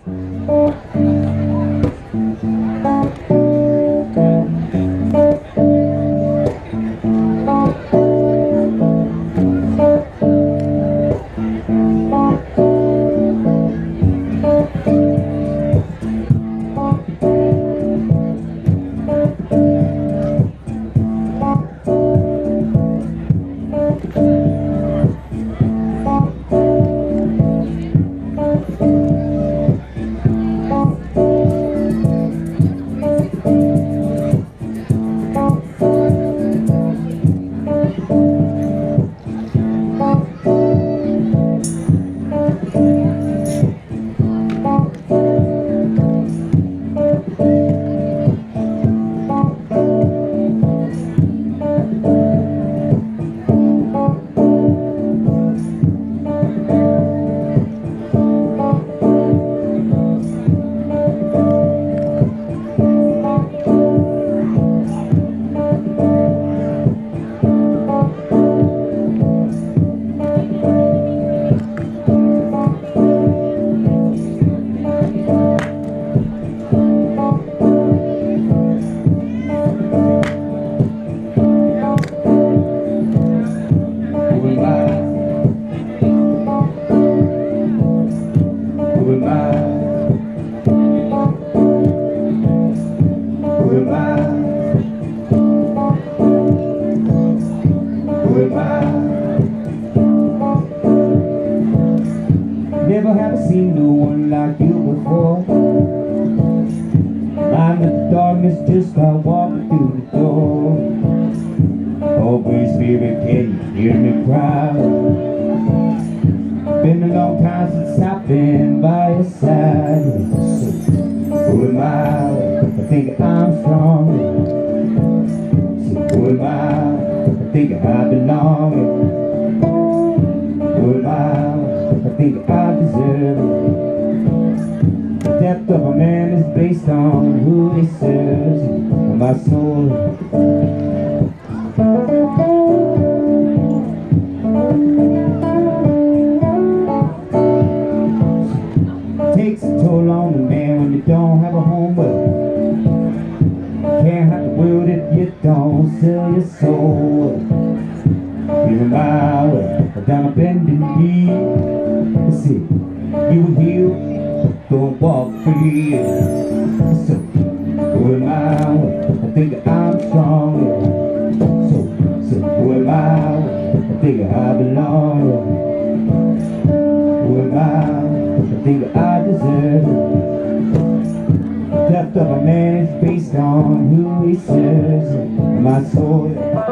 Never have seen no one like you before. I'm in the darkness, just by walking through the door. Oh, Holy Spirit, can you hear me cry? Been a long time since I've been by your side. So, who am I? I think I'm strong. So, who am I? I think I belong. Who am I? I think I deserve it. The depth of a man is based on who he serves. And my soul takes a toll on the man when you don't have a home. But can't have the world if you don't sell your soul. Even my way down a bending knee. Let's see, you were healed, don't walk free. So, who am I? I think I'm strong. So who am I? I think I belong. Who am I? I think I deserve it. The depth of a man is based on who he serves. My soul.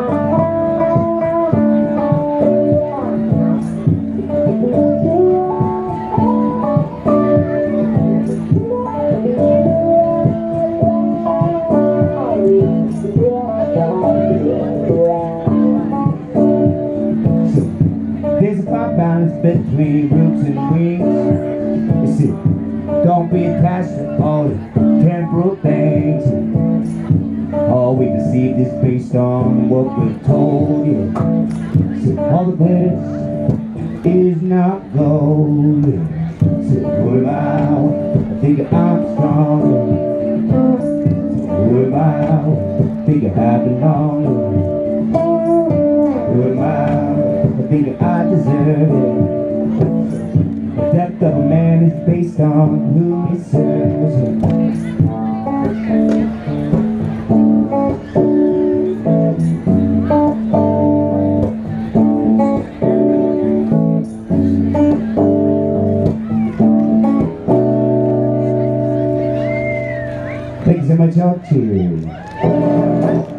There's a fine balance between roots and wings. You see, don't be attached to all the temporal things. All we deceive is based on what we're told. Yeah. So all the glitters is not gold. So who am I? I think I'm strong. So who am I? I think I belong. Who am I? I think I deserve it. The depth of a man is based on who he serves. Thank you so much, y'all. Cheers.